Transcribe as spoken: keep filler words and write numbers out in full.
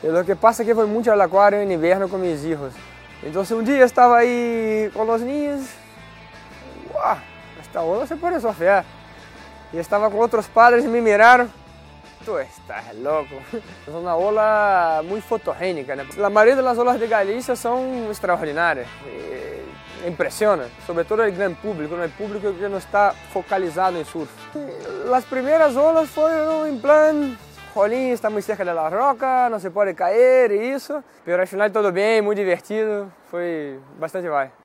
Lo que pasa es que voy mucho al acuario en invierno con mis hijos. Entonces un día estaba ahí con los niños, ¡guau! Esta ola se puede surfear. Y estaba con otros padres y me miraron. Tú estás loco. Es una ola muy fotogénica, ¿no? La mayoría de las olas de Galicia son extraordinarias. Eh, impresionan, sobre todo el gran público, ¿no? El público que no está focalizado en surf. Las primeras olas fueron en plan, Jolín está muy cerca de la roca, no se puede caer y eso. Pero al final todo bien, muy divertido, fue bastante guay.